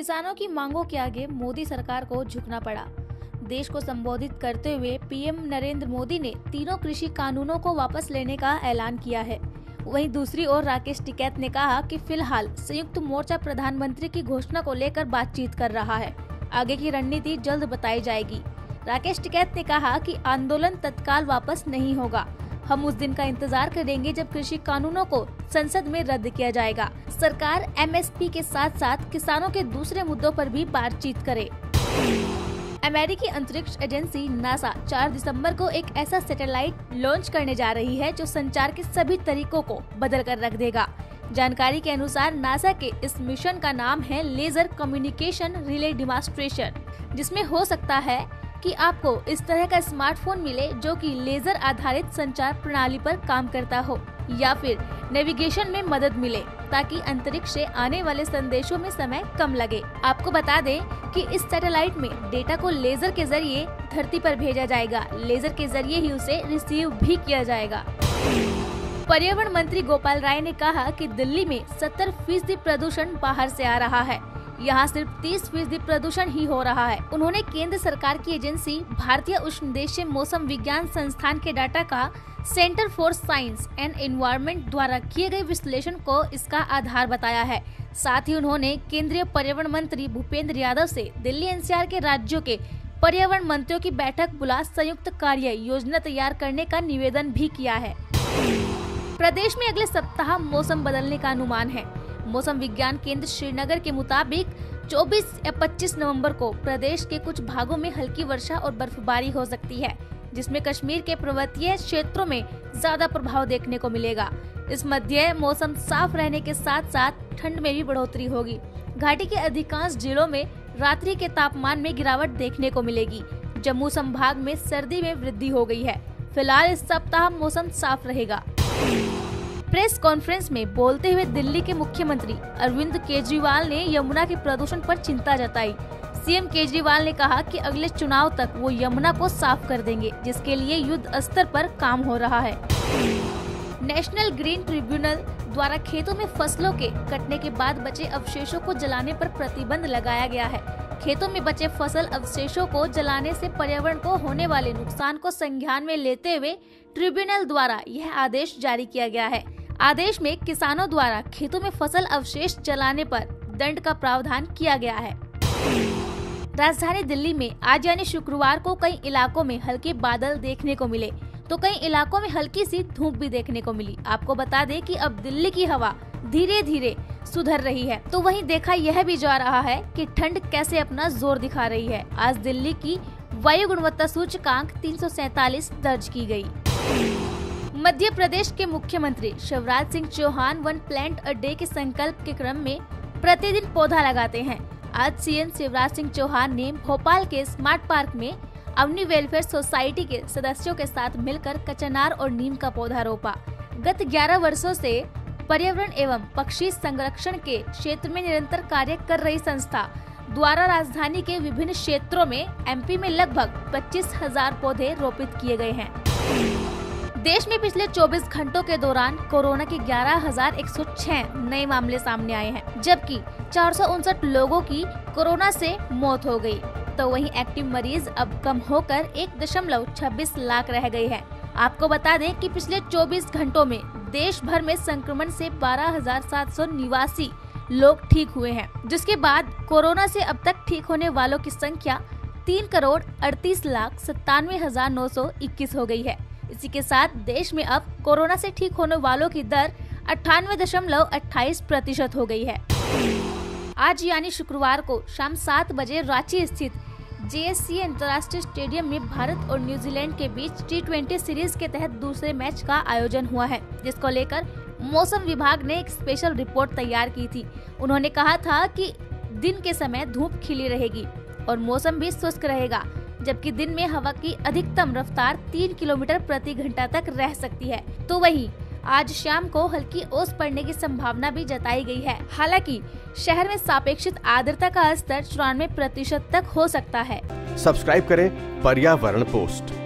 किसानों की मांगों के आगे मोदी सरकार को झुकना पड़ा। देश को संबोधित करते हुए पीएम नरेंद्र मोदी ने तीनों कृषि कानूनों को वापस लेने का ऐलान किया है। वहीं दूसरी ओर राकेश टिकैत ने कहा कि फिलहाल संयुक्त मोर्चा प्रधानमंत्री की घोषणा को लेकर बातचीत कर रहा है। आगे की रणनीति जल्द बताई जाएगी। राकेश टिकैत ने कहा कि आंदोलन तत्काल वापस नहीं होगा। हम उस दिन का इंतजार करेंगे जब कृषि कानूनों को संसद में रद्द किया जाएगा। सरकार एमएसपी के साथ साथ किसानों के दूसरे मुद्दों पर भी बातचीत करे। अमेरिकी अंतरिक्ष एजेंसी नासा 4 दिसंबर को एक ऐसा सैटेलाइट लॉन्च करने जा रही है जो संचार के सभी तरीकों को बदल कर रख देगा। जानकारी के अनुसार नासा के इस मिशन का नाम है लेजर कम्युनिकेशन रिले डेमोन्स्ट्रेशन, जिसमें हो सकता है कि आपको इस तरह का स्मार्टफोन मिले जो कि लेजर आधारित संचार प्रणाली पर काम करता हो, या फिर नेविगेशन में मदद मिले ताकि अंतरिक्ष से आने वाले संदेशों में समय कम लगे। आपको बता दें कि इस सैटेलाइट में डेटा को लेजर के जरिए धरती पर भेजा जाएगा। लेजर के जरिए ही उसे रिसीव भी किया जाएगा। पर्यावरण मंत्री गोपाल राय ने कहा कि दिल्ली में 70% प्रदूषण बाहर से आ रहा है, यहाँ सिर्फ 30% प्रदूषण ही हो रहा है। उन्होंने केंद्र सरकार की एजेंसी भारतीय उष्णदेशीय मौसम विज्ञान संस्थान के डाटा का centre for science and environment द्वारा किए गए विश्लेषण को इसका आधार बताया है। साथ ही उन्होंने केंद्रीय पर्यावरण मंत्री भूपेंद्र यादव से दिल्ली एनसीआर के राज्यों के पर्यावरण मंत्रियों की बैठक बुला संयुक्त कार्य योजना तैयार करने का निवेदन भी किया है। प्रदेश में अगले सप्ताह मौसम बदलने का अनुमान है। मौसम विज्ञान केंद्र श्रीनगर के मुताबिक 24 या 25 नवंबर को प्रदेश के कुछ भागों में हल्की वर्षा और बर्फबारी हो सकती है, जिसमें कश्मीर के पर्वतीय क्षेत्रों में ज्यादा प्रभाव देखने को मिलेगा। इस मध्य मौसम साफ रहने के साथ साथ ठंड में भी बढ़ोतरी होगी। घाटी के अधिकांश जिलों में रात्रि के तापमान में गिरावट देखने को मिलेगी। जम्मू संभाग में सर्दी में वृद्धि हो गई है। फिलहाल इस सप्ताह मौसम साफ रहेगा। प्रेस कॉन्फ्रेंस में बोलते हुए दिल्ली के मुख्यमंत्री अरविंद केजरीवाल ने यमुना के प्रदूषण पर चिंता जताई। सीएम केजरीवाल ने कहा कि अगले चुनाव तक वो यमुना को साफ कर देंगे, जिसके लिए युद्ध स्तर पर काम हो रहा है। नेशनल ग्रीन ट्रिब्यूनल द्वारा खेतों में फसलों के कटने के बाद बचे अवशेषों को जलाने पर प्रतिबंध लगाया गया है। खेतों में बचे फसल अवशेषों को जलाने से पर्यावरण को होने वाले नुकसान को संज्ञान में लेते हुए ट्रिब्यूनल द्वारा यह आदेश जारी किया गया है। आदेश में किसानों द्वारा खेतों में फसल अवशेष जलाने पर दंड का प्रावधान किया गया है। राजधानी दिल्ली में आज यानी शुक्रवार को कई इलाकों में हल्के बादल देखने को मिले, तो कई इलाकों में हल्की सी धूप भी देखने को मिली। आपको बता दें कि अब दिल्ली की हवा धीरे धीरे सुधर रही है, तो वहीं देखा यह भी जा रहा है कि ठंड कैसे अपना जोर दिखा रही है। आज दिल्ली की वायु गुणवत्ता सूचकांक 347 दर्ज की गई। मध्य प्रदेश के मुख्यमंत्री Shivraj Singh Chouhan one plant a day के संकल्प के क्रम में प्रतिदिन पौधा लगाते हैं। आज सीएम शिवराज सिंह चौहान ने भोपाल के स्मार्ट पार्क में अवनी वेलफेयर सोसाइटी के सदस्यों के साथ मिलकर कचनार और नीम का पौधा रोपा। गत 11 वर्षों से पर्यावरण एवं पक्षी संरक्षण के क्षेत्र में निरंतर कार्य कर रही संस्था द्वारा राजधानी के विभिन्न क्षेत्रों में एमपी में लगभग 25,000 पौधे रोपित किए गए हैं। देश में पिछले 24 घंटों के दौरान कोरोना के 11,106 नए मामले सामने आए हैं, जबकि 459 लोगों की कोरोना से मौत हो गई। तो वहीं एक्टिव मरीज अब कम होकर 1.26 लाख रह गए हैं। आपको बता दें कि पिछले 24 घंटों में देश भर में संक्रमण से 12,789 लोग ठीक हुए हैं, जिसके बाद कोरोना से अब तक ठीक होने वालों की संख्या 3,38,97,921 हो गई है। इसी के साथ देश में अब कोरोना से ठीक होने वालों की दर 98.28% हो गई है। आज यानी शुक्रवार को शाम 7 बजे रांची स्थित JSC अंतर्राष्ट्रीय स्टेडियम में भारत और न्यूजीलैंड के बीच T20 सीरीज के तहत दूसरे मैच का आयोजन हुआ है, जिसको लेकर मौसम विभाग ने एक स्पेशल रिपोर्ट तैयार की थी। उन्होंने कहा था कि दिन के समय धूप खिली रहेगी और मौसम भी शुष्क रहेगा, जबकि दिन में हवा की अधिकतम रफ्तार 3 किलोमीटर प्रति घंटा तक रह सकती है। तो वहीं आज शाम को हल्की ओस पड़ने की संभावना भी जताई गई है। हालांकि शहर में सापेक्षिक आर्द्रता का स्तर 94% तक हो सकता है। सब्सक्राइब करें पर्यावरण पोस्ट।